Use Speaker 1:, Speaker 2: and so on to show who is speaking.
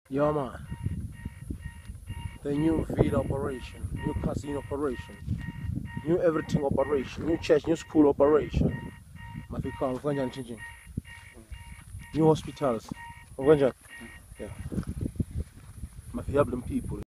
Speaker 1: Yeah, man. The new field operation, new casino operation, new everything operation, new church, new school operation. Mafika, new hospitals. Yeah. Mafi help them people.